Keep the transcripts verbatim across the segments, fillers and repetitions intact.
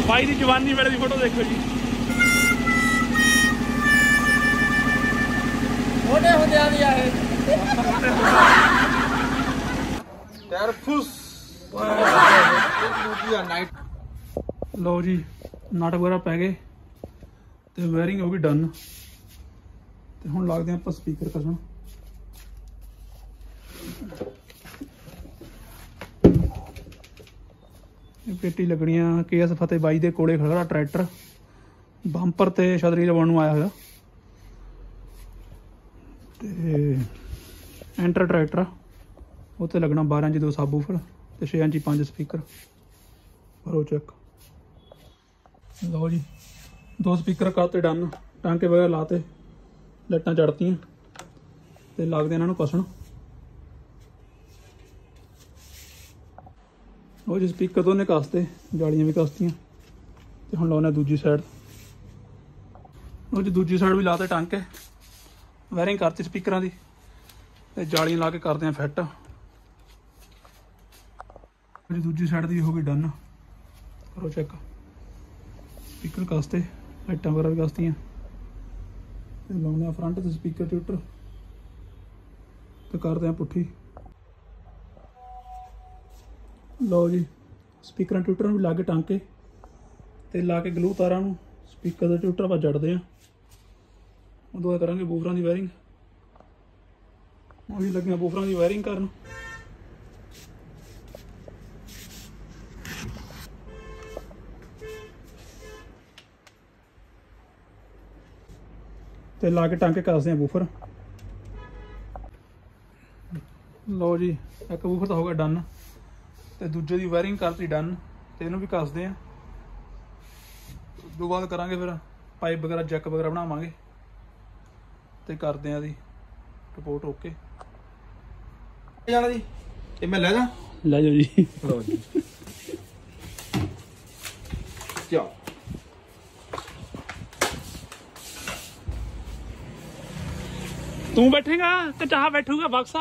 भाई की जवानी वेले की फोटो देखो जी। मोटे होते आ दिया है टायर फुस नाइट। लो जी नट वगैरह पै गए तो वायरिंग हो गई डन। तो हुण लगते हैं आप स्पीकर कसन। पेटी लगनी के एस फतेह बाई के कोले खड़ा ट्रैक्टर बंपर ते छतरी लवाउण नूं आया होया। ते एंटर ट्रैक्टर उत्ते लगना बारह इंच दो सबवूफर ते छे इंच पांच स्पीकर। करो चेक। लो जी दो स्पीकर करते डन। टांके वगैरह लाते लाइटां चढ़तियां ते लगदे इन्हां नूं कसन। वो जी स्पीकर दोने कसते जालियां भी कसतियां ते हुण लाउने दूजी साइड। वो जी दूजी साइड भी लाते टांके वायरिंग करती स्पीकरां दी ते जालियां ला के करदे फिट। जी दूजी साइड दी हो गई डन। करो चेक। स्पीकर कसते लाइटां वगैरह भी कसतियां ते लाउने फ्रंट ते स्पीकर ट्यूटर ते करदे पुट्ठी। लो जी स्पीकर ट्यूटर भी ला के टांके ते ला के ग्लू तारां नूं स्पीकर के ट्यूटर पर जड़दे आ। उदों बाਅद करांगे बूफरां की वायरिंग। वो भी लगियां बूफरां की वायरिंग करन। ते ला के टांके कसदे हैं बूफर। लो जी एक बूफर तो हो गया डन ते दूजे की वायरिंग करती डन ते इनू भी कसदे हैं। उस बाद करांगे फिर पाइप वगैरह जैक वगैरह बनावांगे ते करदे हैं दी रिपोर्ट। ओके जाना जी ये मैं ले जा ले जाओ जी। लो जी चलो तू बैठेगा तो चाह बैठूगा बक्सा।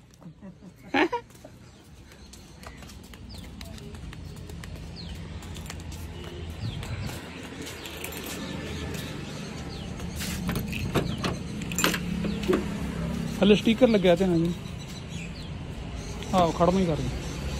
हले स्टीकर लगे थे ना जी। हाँ खड़म ही कर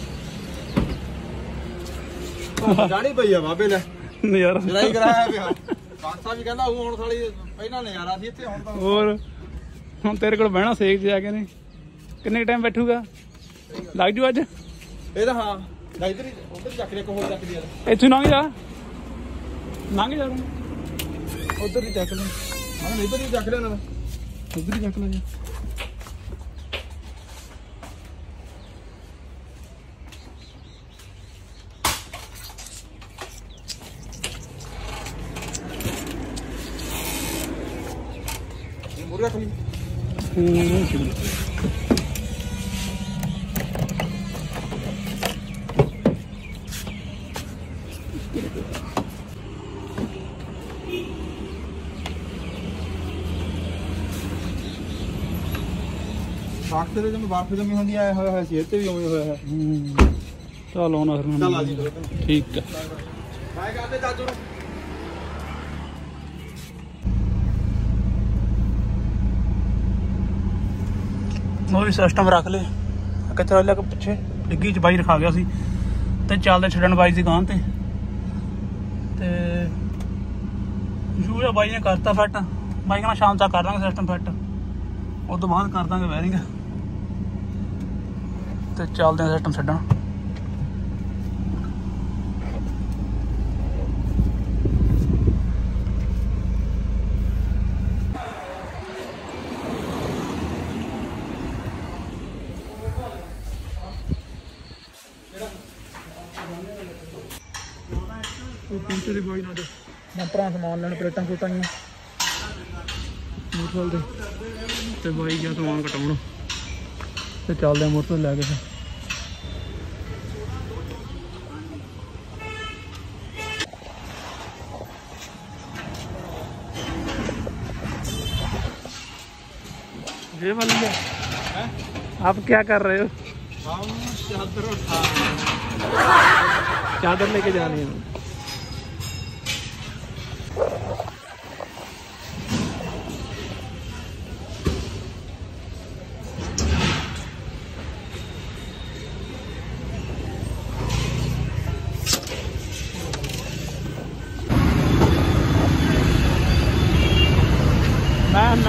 जानी पई है बाबे ले नजारा लड़ाई कराया पिया। बादशाह भी कहंदा हुण साली पहला नजारा सी इत्थे हुण तां और हम तेरे को बहना सेक जाके ने किन्ने टाइम बैठूगा लग जू अज ਇਹ ਤਾਂ ਹਾਂ ਇਧਰ ਹੀ ਉਧਰ ਚੱਕ ਲੈ ਕੋਲ ਚੱਕ ਲਿਆ ਇੱਥੋਂ ਲੰਘ ਜਾ ਲੰਘ ਜਾ ਉਧਰ ਹੀ ਚੱਕ ਲੈ। ਹਾਂ ਇਧਰ ਹੀ ਚੱਕ ਲਿਆ ਨਾ ਉਧਰ ਹੀ ਚੱਕ ਲੈ ਜੀ। ਮੁਰਗਾ ਖਲੀ बाक्स ਦੇ ਜਿਵੇਂ ਬਾਰਫ ਜਮੀ ਹੁੰਦੀ ਆਇਆ ਹੋਇਆ ਹੈ ਸੀ ਇੱਥੇ ਵੀ ਉਵੇਂ ਹੋਇਆ ਹੈ। ਚੱਲ ਆਉਣਾ ਫਿਰ ਚੱਲ ਆ ਜੀ ਠੀਕ ਹੈ। ਬਾਏ ਕਰਦੇ ਚਾਚੂ ਨੂੰ। ਉਹ ਵੀ ਸਿਸਟਮ ਰੱਖ ਲੇ ਕਿੱਥੇ ਲੈ ਕੇ ਪਿੱਛੇ ਡਿੱਗੀ ਚ ਬਾਈ ਰਖਾ ਗਿਆ ਸੀ ਤੇ ਚੱਲਦੇ ਛੱਡਣ ਬਾਈ ਦੀ ਦੁਕਾਨ ਤੇ ਤੇ ਜੂਆ ਬਾਈ ਨੇ ਕਰਤਾ ਫਿੱਟ। ਬਾਈ ਕਹਿੰਦਾ ਸ਼ਾਮ ਤੱਕ ਕਰ ਦਾਂਗੇ ਸਿਸਟਮ ਫਿੱਟ। ਉਸ ਤੋਂ ਬਾਅਦ ਕਰ ਦਾਂਗੇ ਵਾਇਰਿੰਗ ਤੇ ਚੱਲਦੇ ਆ ਸਿਸਟਮ ਛੱਡਣ। ਪਹੁੰਚੇ ਦੀ ਕੋਈ ਨਾ ਤੇ ਬੰਪਰਾਂ ਸਮਾਨ ਲੈਣ ਪਲੇਟਾਂ ਪਲੂਟਾਂ ਮੋਟਰਸਾਈਕਲ ਦੇ ਤੇ ਬਾਈ ਗਿਆ ਸਮਾਨ ਕਟਾਉਣ ਤੇ ਚੱਲਦੇ ਆ ਮੋਟਰਸਾਈਕਲ ਲੈ ਕੇ ਫਿਰ। ये वाली है आप क्या कर रहे हो? हम चादर उठा चादर लेके जा रहे हैं।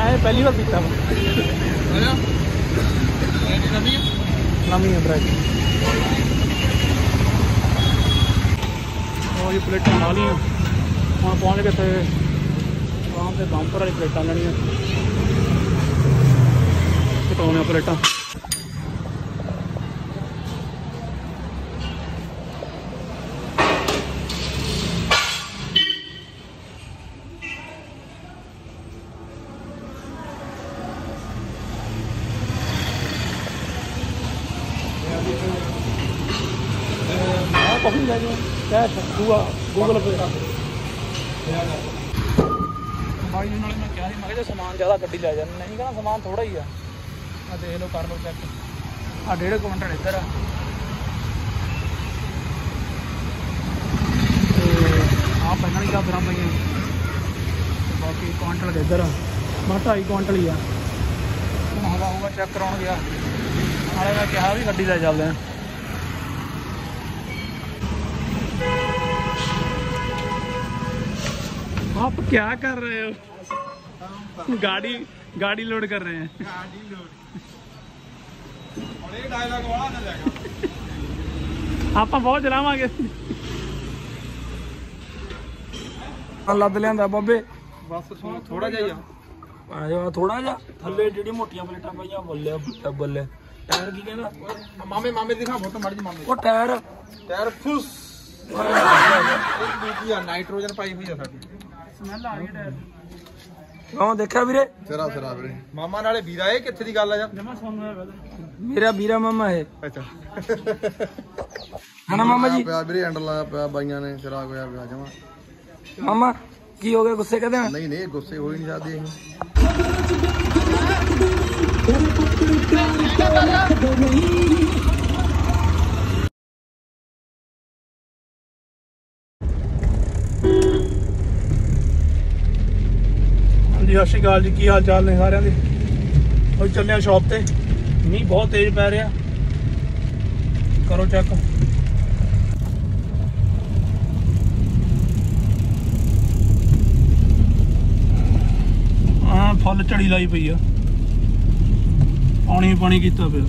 मैं पहली बार पीता नवी है ब्राइट। और ये प्लेटा ला ली हम पहुँच गए थे आराम से बंपर वाली प्लेटा लेनिया कटाने प्लेटा। कॉफी जाएगी कैश दूआ गूगल पे भाई नाले मैं क्या मैं जो समान ज़्यादा गड्डी ले जाना नहीं कहना समान थोड़ा ही आ देख लो कर लो चेक आ डेढ़ क्विंटल इधर आ पहना ही चादर पे बाकी क्विंटल इधर आ बस ढाई क्विंटल ही आ हवा हुआ चेक कराने गया नाले मैं कहा भी गड्डी ले चलते हैं। आप क्या कर रहे हो? गाड़ी गाड़ी लोड कर रहे हैं। गाड़ी लोड और ये डायलॉग वाला ना जाएगा आप बहुत चलावांगे लद लिया बाबे बस थोड़ा जाइए आया थोड़ा जा थले जेडी मोटियां प्लेटां पईयां बल्ले बल्ले टायर की कहंदा मामे मामे दिखा बहुत मर्जी मामे ओ टायर टायर फुस नाइट्रोजन पाई हुई है साडी स्मेल आ रही है टायर गाँव देखा वीरे सिरा सिरा वीरे मामा नाले वीरा है कित्थे दी गल आ यार जमा सोनू है मेरा वीरा मामा है अच्छा है ना मामा जी ਪਿਆ ਵੀਰੇ ਐਂਡ ਲਾਇਆ ਪਿਆ ਬਾਈਆਂ ਨੇ ਸਿਰਾ ਹੋਇਆ ਪਿਆ ਜਮਾ मामा की हो गया गुस्से कहते हैं नहीं नहीं गुस्से हो ही नहीं जाते जी सत श्री अकाल जी की हाल चाल ने सारे दे और चलने शॉप ते मीह बहुत तेज पै रहा करो चेक हाँ फुल झड़ी लाई पई आ पानी पानी किया पे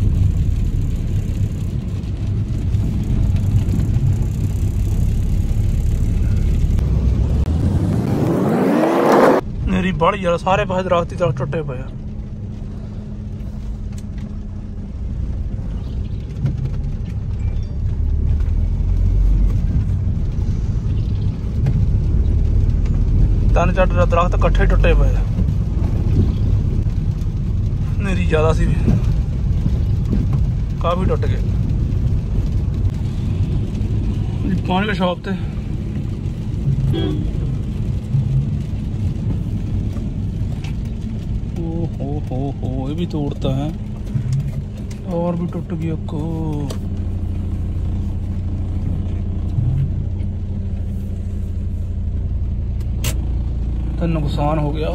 मेरी बड़ी यार सारे पास दरख्त ही दरख्त टुटे पे तीन चार दरख्त कट्ठे टुटे पे मेरी ज्यादा सी काफी टुट गए पहुंच गए शॉप ते हो हो हो ये भी तोड़ता है और भी टूट गया को तो नुकसान हो गया।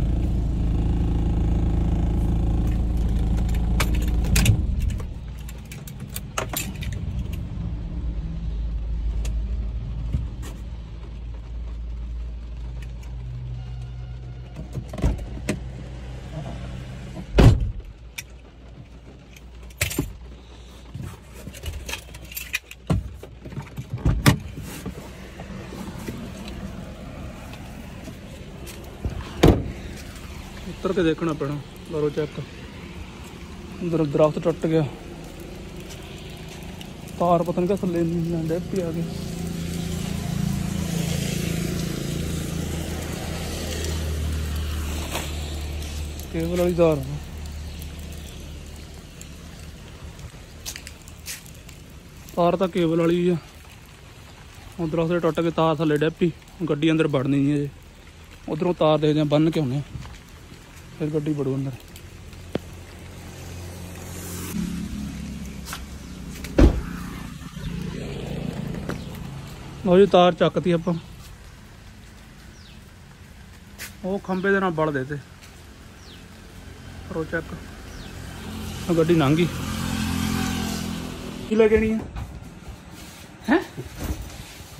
उतर के देखना पैना बारो चेक उधर दरख्त टुट गया तार पता नहीं क्या थले डेप भी आ गए केबल वाली तार तार तो केबल वाली है दरख्त टुट के तार थले डेपी गड्डी अंदर बढ़नी नहीं है उधरों तार देखते हैं बन के आने फिर गड्डी बड़ू अंदर लो जी तार चकती आप वो खंबे दे नाल बड़ देते करो चेक गड्डी लंघ गई की ले जानी है हैं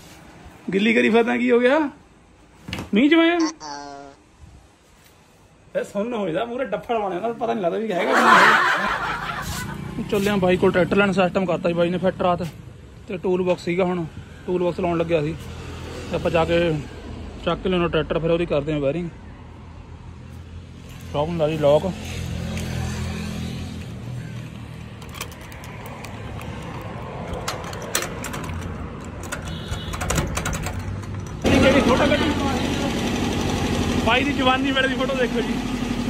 गिल्ली करी फता की हो गया मींह च मैं फिर सुन हो जाता मूरे डफड़ बने पता नहीं लगता भी है ਚੱਲਿਆ ਬਾਈ ਕੋਲ ਟਰੈਕਟਰ ਲੈਣ ਸਿਸਟਮ ਕਰਤਾ ਸੀ ਬਾਈ ਨੇ ਫਿੱਟ ਰਾਤ ਤੇ ਟੂਲ ਬਾਕਸ ਸੀਗਾ ਹੁਣ ਟੂਲ ਬਾਕਸ ਲਾਉਣ ਲੱਗਿਆ ਸੀ ਤੇ ਆਪਾਂ ਜਾ ਕੇ ਚੱਕ ਕੇ ਲੈਣਾ ਟਰੈਕਟਰ ਫਿਰ ਉਹਦੀ ਕਰਦੇ ਆ ਵਾਇਰਿੰਗ ਲੋਕ ਲਾ ਲਈ ਲੋਕ ਫੋਟੋ ਕੱਢੀ ਬਾਈ ਦੀ ਜਵਾਨੀ ਵੇਲੇ ਦੀ ਫੋਟੋ ਦੇਖੋ ਜੀ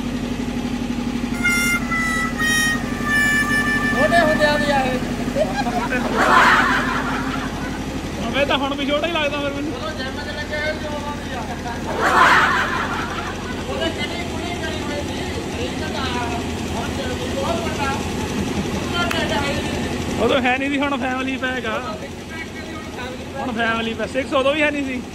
ਮੈਂ ਤਾਂ ਹੁਣ ਵੀ ਛੋਟਾ ਹੀ ਲੱਗਦਾ ਫਿਰ ਮੈਨੂੰ ਉਦੋਂ ਹੈ ਨਹੀਂ ਸੀ ਹੁਣ ਫੈਮਿਲੀ ਪੈਕ ਆ ਹੁਣ ਫੈਮਿਲੀ ਪੈਕ ਸਿਕਸ ਉਦੋਂ ਵੀ ਹੈ ਨਹੀਂ ਸੀ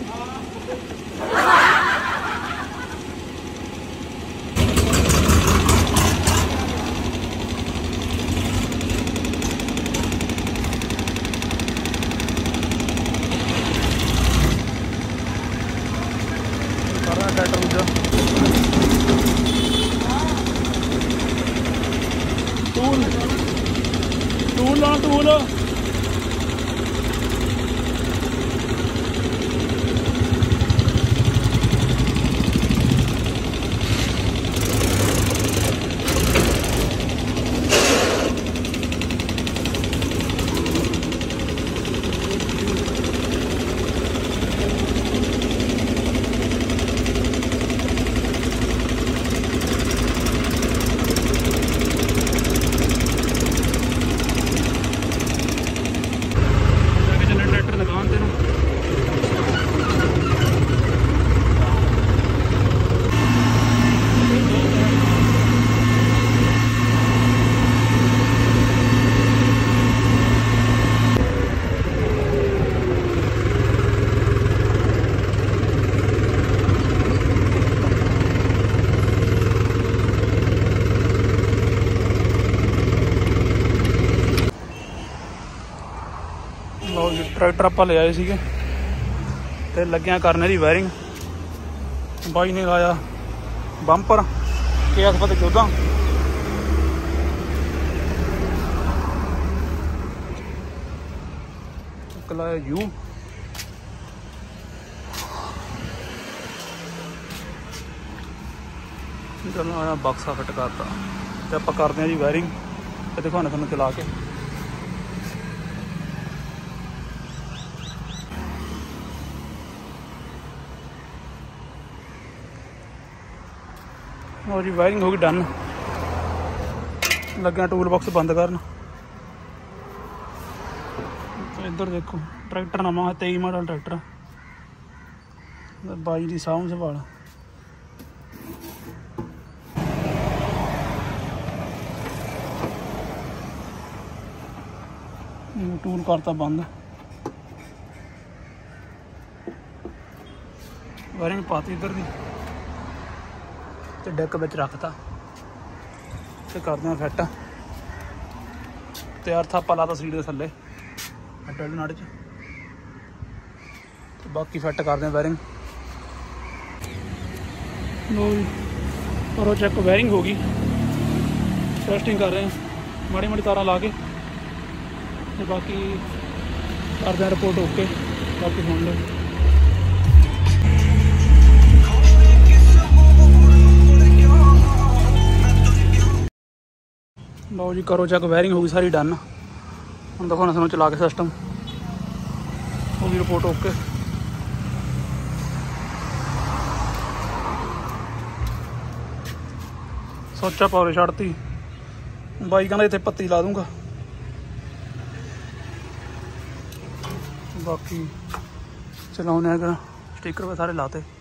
ट्रैक्टर दूजा टूल टूल ला टूल ਲਓ ਜੀ ਟਰੈਕਟਰ ਆਪਾਂ ਲੈ ਆਏ ਸੀਗੇ ਤੇ ਲੱਗਿਆ ਕਰਨ ਇਹਦੀ ਵਾਇਰਿੰਗ ਬਾਈ ਨੇ ਲਾਇਆ ਬੰਪਰ ਕੇ ਐਸ ਪਤੇ ਚੌਦਾਂ ਇੱਕ ਲਾਇਆ ਯੂ ਜਦੋਂ ਆਇਆ ਬਾਕਸਾ ਫਿੱਟ ਕਰਤਾ ਤੇ ਆਪਾਂ ਕਰਦੇ ਹਾਂ ਜੀ ਵਾਇਰਿੰਗ ਤੇ ਦਿਖਾਉਣਾ ਤੁਹਾਨੂੰ ਚਲਾ ਕੇ और जी वायरिंग होगी डन लगे टूल बॉक्स बंद करन इधर देखो ट्रैक्टर नवा है तेई मॉडल ट्रैक्टर बाई की साम संभाल टूल करता बंद वायरिंग पाती इधर की ਤੇ ਡੈਕ ਵਿੱਚ ਰੱਖਤਾ ਤੇ ਕਰਦੇ ਆ ਫਿੱਟ ਤਿਆਰ ਥਾਪਾ ਲਾਤਾ ਸੀਟ ਦੇ ਥੱਲੇ ਡੱਲ ਨਾੜ ਚ ਤੇ ਬਾਕੀ ਫਿੱਟ ਕਰਦੇ ਆ ਵਾਇਰਿੰਗ ਲੋ ਕਰੋ ਚੈੱਕ ਵਾਇਰਿੰਗ ਹੋ ਗਈ ਟੈਸਟਿੰਗ ਕਰ ਰਹੇ ਆ ਮਾੜੀ ਮਾੜੀ ਤਾਰਾਂ ਲਾ ਕੇ ਤੇ ਬਾਕੀ ਕਰਦੇ ਆ ਰਿਪੋਰਟ ਓਕੇ ਬਾਕੀ ਸੁਣ ਲਓ लो जी करो चेक वायरिंग होगी सारी डन हम देखो ना सानू चला के सिस्टम होगी रिपोर्ट ओके सोचा पौरे छड़ती बाई कहना इतने पत्ती ला दूंगा बाकी चलाने स्टिकर पे सारे लाते